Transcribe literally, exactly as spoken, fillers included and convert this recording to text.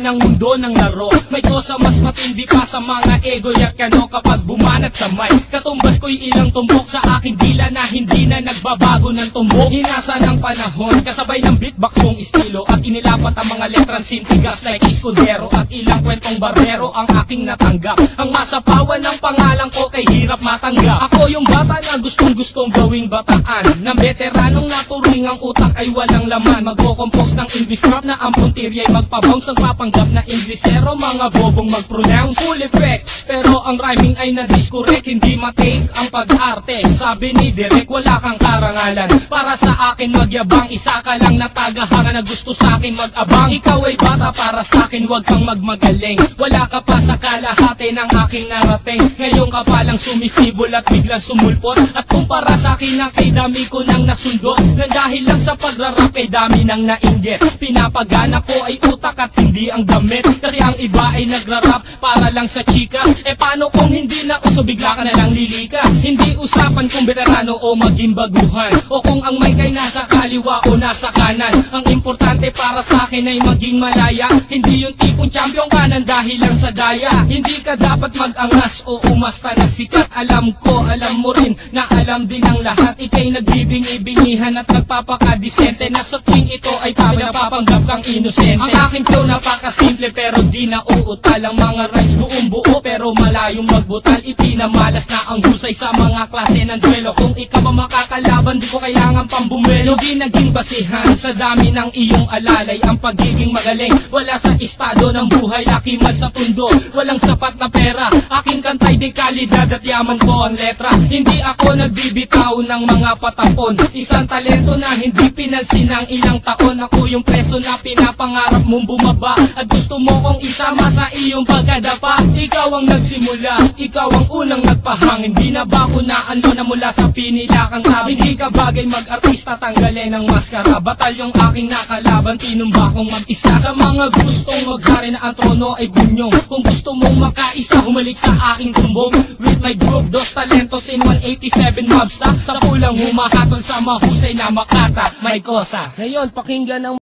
ng mundo ng laro. May kosa mas matindi pa sa mga ego at kano kapag bumanat sa mic. Katumbas ko'y ilang tumbok sa aking dila na hindi na nagbabago ng tumbok. Hinasa ng panahon, kasabay ng beatbox kong estilo, at inilapat ang mga letrang sintigas like Escudero, at ilang kwentong barbero ang aking natanggap. Ang masapawan ng pangalan ko kay hirap matanggap. Ako yung bata na gustong gustong gawing bataan, ng veteranong naturing ang utak ay walang laman. Magko-compose ng English rap na ang puntirya'y magpabounce. Ang papanggap na Inglesero, mga bobong mag-pronounce. Full effect, pero ang rhyming ay na-discorrect. Hindi matake ang pag-arte. Sabi ni Derek, wala kang karangalan para sa akin magyabang. Isa ka lang na tagahanga na gusto sa akin mag-abang. Ikaw ay bata para sa akin, wag kang magmagaling. Wala ka pa sa kalahati ng aking narating. Ngayon ka palang sumisibol at biglang sumulpot. At kumpara sa akin na kay dami ko nang nasundot, na dahil lang sa pagrarap ay dami nang nainggit. Pinapagana ko ay utak at hindi ang damit. Kasi ang iba ay nagrarap para lang sa chikas. E paano kung hindi na uso, bigla ka na lang lilikas? Hindi usapan kung veterano o maging baguhan, o kung ang mic ay nasa kaliwa o nasa kanan. Ang importante para sa akin ay maging malaya. Hindi yung tipong champion ka nang dahil lang sa daya. Hindi ka dapat mag-angas o umasta na sikat. Alam ko, alam mo rin na alam din ang lahat. Ika'y nagbibingi-bingihan at nagpapakadisente, na sa tuwing ito ay tabi napapanggap kang inosente. Ang aking flow napakasimple pero di na uutal. Ang mga rhymes buong buo pero malayong magbutal. Ipinamalas na ang husay sa mga klase ng duelo. Kung ikaw ba makakalaban, di ko kailangan pambumelo. Di naging basihan sa dami ng iyong alalay ang pagiging magaling. Wala sa estado ng buhay, laki man sa tundo, walang sapat na pera. Aking kantay di kalidad at yaman ko ang letra. Hindi ako nagbibitaw ng mga patapon. Isang talento na hindi pinansin ng ilang taon. Ako yung preso na pinapangarap mong bumaba, at gusto mo kong isama sa iyong pagkadapa. Ikaw ang nagsimula, ikaw ang unang nagpahangin. Di na ba ko na ano na mula sa pinila kang tabi. Hindi ka bagay mag-artista, tanggalin ang maskara. Batalyong aking nakalaban, tinumba kong mag-isa. Sa mga gustong maghari na ang trono ay bunyong. Kung gusto mong makaisa, humalik sa aking tumbong. With my group, dos talentos in one eighty-seven mobster. Sa pulang humahatol sa mahusay na makata, may kosa. Ngayon, pakinggan ang